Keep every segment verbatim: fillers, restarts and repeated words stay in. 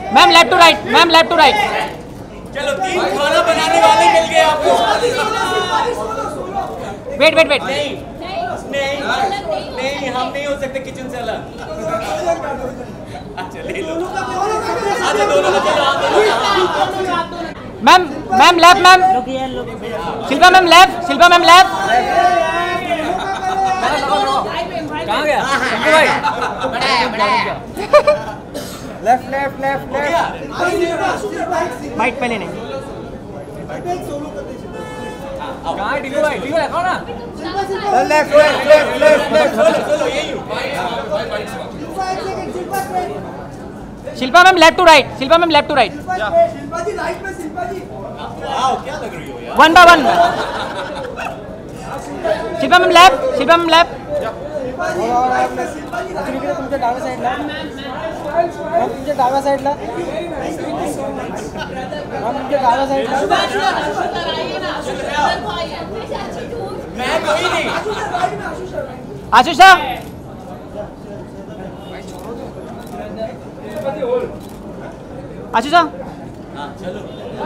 Ma'am left to right, ma'am left to right. चलो तीन खाना बनाने वाले मिल गए आपको। वेट वेट वेट नहीं नहीं नहीं, हम नहीं हो सकते किचन से अलग। अच्छा ले लो, अच्छा दोनों को चलो। Ma'am ma'am left, ma'am Shilpa ma'am left, Shilpa ma'am left. कहाँ गया शंकू भाई? Left left left left. Mic पहले नहीं। कहाँ है टिकू भाई? टिकू है कौन है? Left left left left left. Shilpa ma'am left to right, Shilpa ma'am left to right. Shilpa ji right में, शिल्पा जी। वाओ क्या लग रही हो यार। One by one. Shilpa ma'am left, Shilpa ma'am left. तुमच्या डाव्या साईडला, तुमच्या डाव्या साईडला, तुमच्या डाव्या साईडला। मैं कोई नहीं। आशीषा आशीषा चलो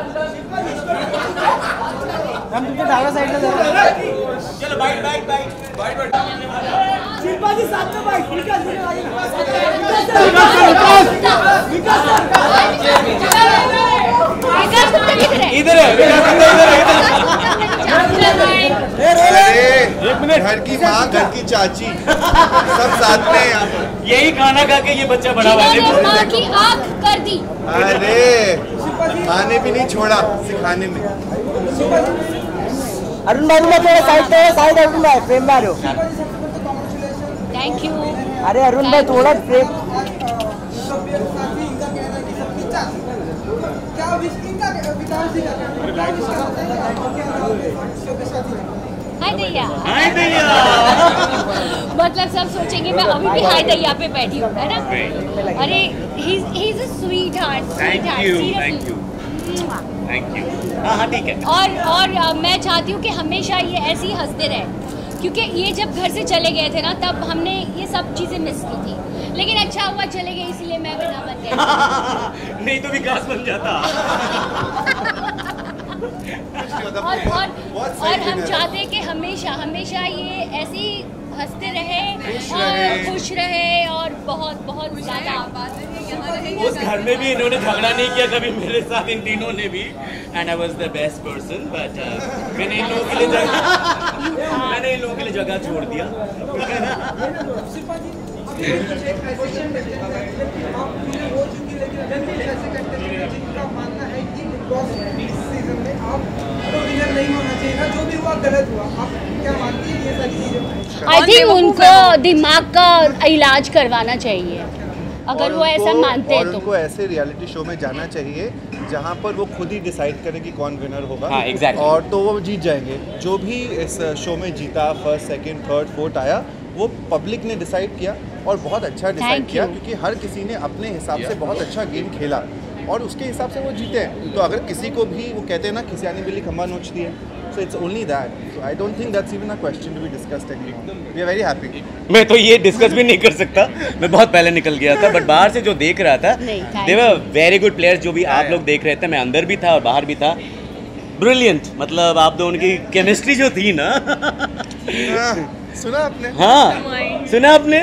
हम तुमच्या डाव्या साईडला जाऊ। चलो bite bite bite bite bite. Shilpa ji साथ में बाइट। विकास जी इधर है, विकास इधर है, इधर एक मिनट। घर की माँ, घर की चाची, सब साथ में यहाँ पर। यही खाना खा के ये बच्चा बड़ा हुआ है। माँ की आँख कर दी। अरे खाने भी नहीं छोड़ा, सिखाने में। अरुण भाई में थोड़ा साइड पे, साइड अरुण भाई प्रेम भाई। Thank you. अरे अरुण भाई थोड़ा प्रेम। हाय दैया। हाय दैया। मतलब सब सोचेंगे मैं अभी भी हाय दैया पे बैठी हूँ, है ना? अरे he is a sweetheart. Thank you thank you thank you. हाँ हाँ ठीक है। और और uh, मैं चाहती हूँ कि हमेशा ये ऐसे ही हंसते रहे, क्योंकि ये जब घर से चले गए थे ना तब हमने ये सब चीज़ें मिस की थी, लेकिन अच्छा हुआ चले गए, इसीलिए मैं भी ना बन गई। नहीं तो विकास बन जाता। और और और हम चाहते हैं कि हमेशा हमेशा ये ऐसे ही हंसते रहे और खुश रहे और बहुत बहुत ज़्यादा। उस घर में भी इन्होंने झगड़ा नहीं किया कभी मेरे साथ, इन तीनों ने भी। And I was the best person, but मैंने इन लोगों के लिए जगह मैंने इन लोगों के लिए जगह छोड़ दिया। आई थिंक उनको दिमाग का इलाज करवाना चाहिए, अगर वो ऐसा मानते हैं तो। उनको ऐसे रियलिटी शो में जाना चाहिए जहाँ पर वो खुद ही डिसाइड करें कि कौन विनर होगा। हाँ, exactly. और तो वो जीत जाएंगे। जो भी इस शो में जीता, फर्स्ट सेकंड थर्ड फोर्थ आया, वो पब्लिक ने डिसाइड किया और बहुत अच्छा डिसाइड किया, क्योंकि हर किसी ने अपने हिसाब से बहुत अच्छा गेम खेला और उसके हिसाब से वो जीते हैं। तो अगर किसी को भी वो कहते हैं ना खिसियानी बिल्ली खम्बा नोचती है, so it's only that. So I don't think that's even a question to be discussed anymore. We are very happy. मैं तो ये डिस्कस भी नहीं कर सकता, मैं बहुत पहले निकल गया था, बट बाहर से जो देख रहा था, they were very good players। जो भी आप लोग देख रहे थे, मैं अंदर भी था और बाहर भी था। ब्रिलियंट, मतलब आप दोनों की केमिस्ट्री जो थी ना। सुना आपने? हाँ सुना आपने।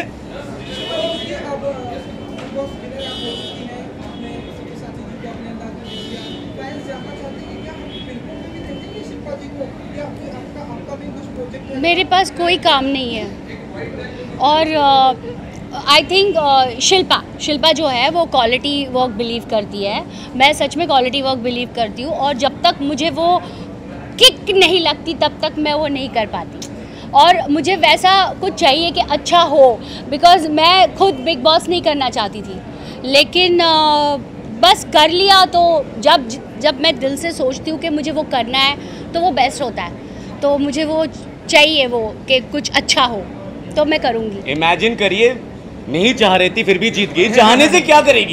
मेरे पास कोई काम नहीं है और आई थिंक शिल्पा शिल्पा जो है वो क्वालिटी वर्क बिलीव करती है। मैं सच में क्वालिटी वर्क बिलीव करती हूँ और जब तक मुझे वो किक नहीं लगती तब तक मैं वो नहीं कर पाती। और मुझे वैसा कुछ चाहिए कि अच्छा हो, बिकॉज़ मैं खुद बिग बॉस नहीं करना चाहती थी, लेकिन uh, बस कर लिया। तो जब जब मैं दिल से सोचती हूँ कि मुझे वो करना है तो वो बेस्ट होता है। तो मुझे वो चाहिए वो कि कुछ अच्छा हो, तो मैं करूँगी। इमेजिन करिए, नहीं चाह रही थी फिर भी जीत गई, चाहने से क्या करेगी?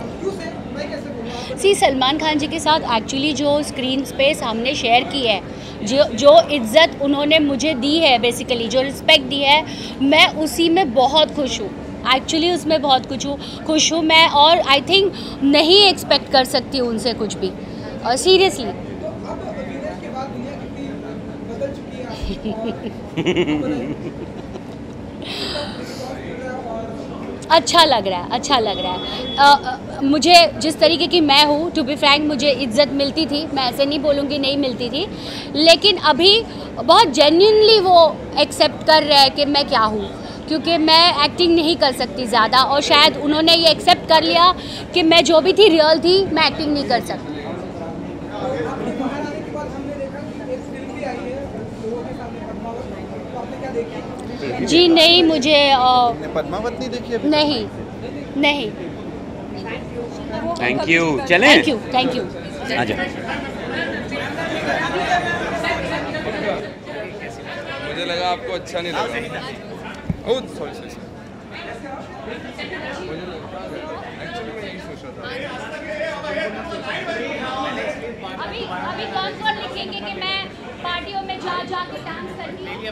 सी सलमान खान जी के साथ एक्चुअली जो स्क्रीन स्पेस हमने शेयर की है जो जो इज़्ज़त उन्होंने मुझे दी है, बेसिकली जो रिस्पेक्ट दी है, मैं उसी में बहुत खुश हूँ। एक्चुअली उसमें बहुत कुछ हूँ खुश हूँ मैं, और आई थिंक नहीं एक्सपेक्ट कर सकती हूँ उनसे कुछ भी, सीरियसली। अच्छा लग रहा है, अच्छा लग रहा है। आ, आ, मुझे जिस तरीके की मैं हूँ, टू बी फ्रैंक, मुझे इज्जत मिलती थी, मैं ऐसे नहीं बोलूँगी नहीं मिलती थी, लेकिन अभी बहुत जेन्युइनली वो एक्सेप्ट कर रहे हैं कि मैं क्या हूँ, क्योंकि मैं एक्टिंग नहीं कर सकती ज़्यादा, और शायद उन्होंने ये एक्सेप्ट कर लिया कि मैं जो भी थी रियल थी, मैं एक्टिंग नहीं कर सकती। जी नहीं, मुझे पद्मावत नहीं देखी अभी? नहीं नहीं। थैंक यू, चलें? Thank you, thank you. आ जाओ। मुझे लगा आपको अच्छा नहीं लगा। ओह सॉरी सॉरी अभी अभी कौन कौन लिखेंगे कि मैं पार्टियों में जा जा के डांस करती हूँ?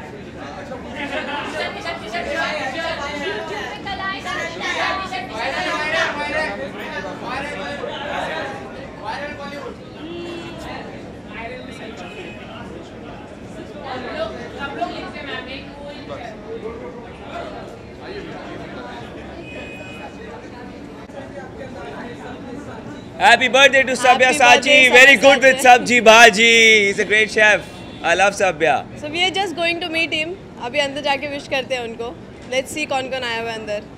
Happy birthday to Sabyasachi. Very good with sabji bhaji. He's a great chef. I love Sabya. So we are just going to meet him. अभी अंदर जाके विश करते हैं उनको. Let's see कौन कौन आया हुआ है अंदर.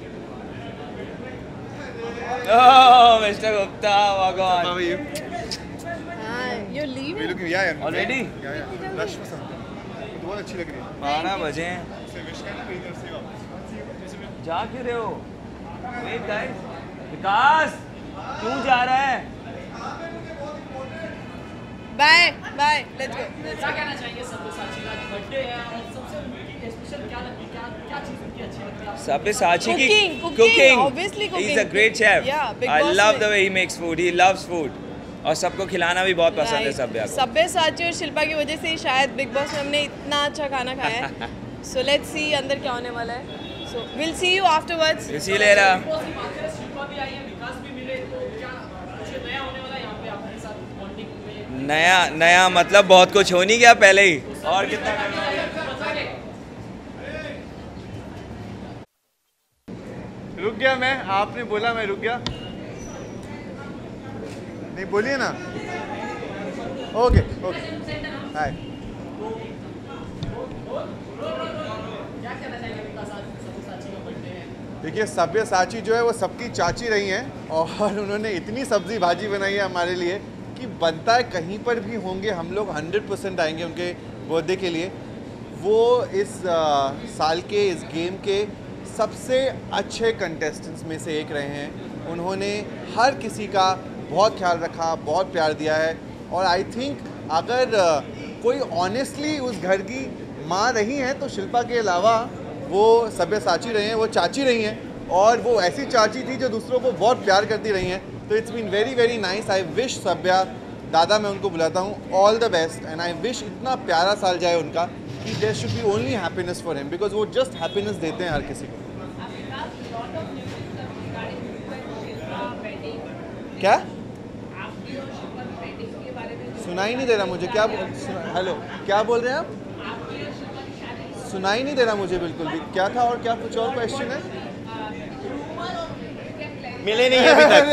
Oh, Mister Gupta, Bhagwan. How are you? हाँ, you're leaving. We're looking, yeah, yeah. Already? Yeah, yeah. Rush पसंद है. तो बहुत अच्छी लग रही है. बारह बजे हैं. से विश करना तो इधर से वापस. जा क्यों रहे हो? Wait guys. विकास, क्यों जा रहा है? Bye, bye. Let's go. Let's क्या go. कहना चाहेंगे सब्यसाची का बर्थडे है और सबसे उनकी स्पेशल क्या लगती है, क्या क्या चीज़ उनकी अच्छी लगती है आपको? Sabyasachi की Cooking, cooking, cooking. obviously cooking. He's a great chef. Yeah, Big I Boss love में. the way he makes food. He loves food. और सबको खिलाना भी बहुत पसंद है सबया को. सब्यसाची और शिल्पा की वजह से ही शायद बिग बॉस में हमने इतना अच्छा खाना खाया है. So let's see अंदर क्या होने वाला है. So we'll see you afterwards. इसीलिए ना. शिल्पा भी आई है, विकास भी मिले, तो क्या कुछ नया होने वाला है यहाँ पे आपके साथ बॉन्डिंग में? नया नया मतलब बहुत कुछ हो नहीं गया पहले ही. और कितना करना है? रुक गया मैं, आपने बोला मैं रुक गया. नहीं बोलिए ना. Okay okay. हाय. देखिए सब्यसाची जो है वो सबकी चाची रही हैं, और उन्होंने इतनी सब्जी भाजी बनाई है हमारे लिए कि बनता है कहीं पर भी होंगे हम लोग हंड्रेड परसेंट आएंगे उनके बर्थडे के लिए. वो इस आ, साल के इस गेम के सबसे अच्छे कंटेस्टेंट्स में से एक रहे हैं. उन्होंने हर किसी का बहुत ख्याल रखा, बहुत प्यार दिया है, और आई थिंक अगर आ, कोई ऑनेस्टली उस घर की माँ रही हैं तो शिल्पा के अलावा वो सब्यसाची रहे हैं, वो चाची रही हैं, और वो ऐसी चाची थी जो दूसरों को बहुत प्यार करती रही हैं. तो it's been very very nice. I wish Sabya, दादा मैं उनको बुलाता हूँ, all the best, and I wish इतना प्यारा साल जाए उनका कि there should be only happiness for him, because वो जस्ट हैप्पीनेस देते हैं हर किसी को. क्या सुनाई नहीं दे रहा मुझे. क्या हेलो, क्या बोल रहे हैं आप? सुनाई नहीं दे रहा मुझे बिल्कुल भी. क्या था और क्या कुछ और क्वेश्चन है? मिले नहीं अभी तक.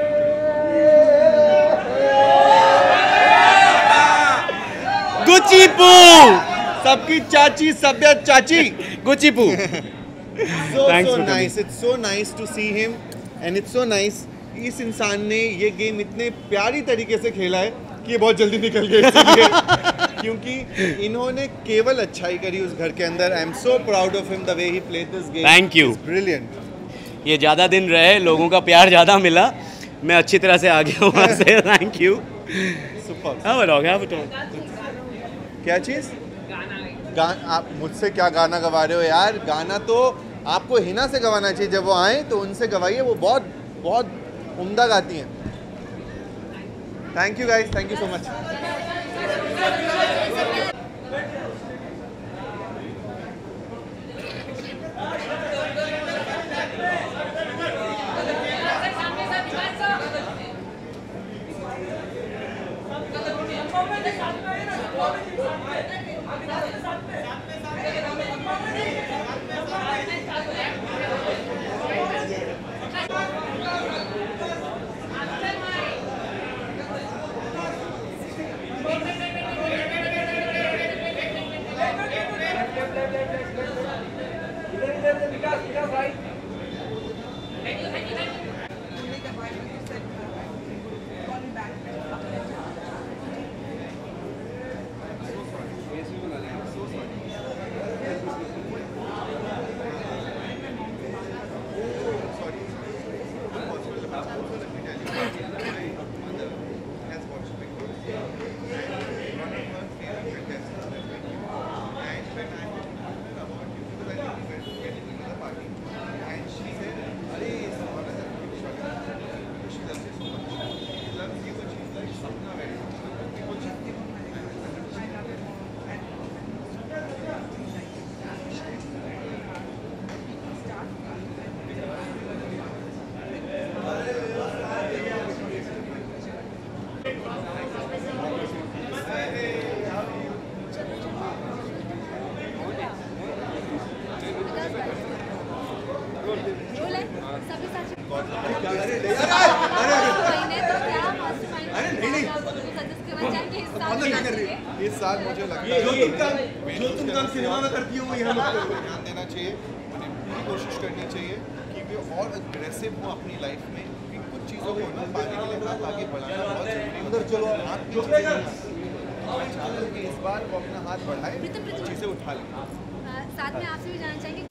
गुच्चीपू, सबकी चाची सब्या चाची. गुच्चीपू. so so nice. It's so nice to see him, and it's so nice. इस इंसान ने ये गेम इतने प्यारी तरीके से खेला है कि ये बहुत जल्दी निकल गया इसलिए क्योंकि इन्होंने केवल अच्छाई करी उस घर के अंदर. I am so proud of him the way he played this game. Thank you. Brilliant. ये ज़्यादा दिन रहे, लोगों का प्यार ज़्यादा मिला, मैं अच्छी तरह से आ गया वहाँ से. Thank you. सुपर. हाँ बताओ, क्या बताओ? क्या चीज़? गाना. आप मुझसे क्या गाना गवा रहे हो यार? गाना तो आपको हिना से गवाना चाहिए. जब वो आए तो उनसे गवाइए, वो बहुत बहुत उम्दा गाती हैं. Thank you guys, thank you so much. इस साल मुझे लगता है जो तुम काम जो तुम काम सिनेमा में करती हो वो यहाँ लोग को ध्यान देना चाहिए, उन्हें पूरी कोशिश करनी चाहिए कि वे और अग्रेसिव हो अपनी लाइफ में, क्योंकि कुछ चीज़ों को ना पाने के लिए हाथ आगे बढ़ाना बहुत जरूरी है। उधर चलो हाथ पीछे मैं चाहता हूँ कि इस बार वो अपना हाथ बढ़ाए, चीज़ें उठा लें। साथ में आपसे भी जानना चाहेंगे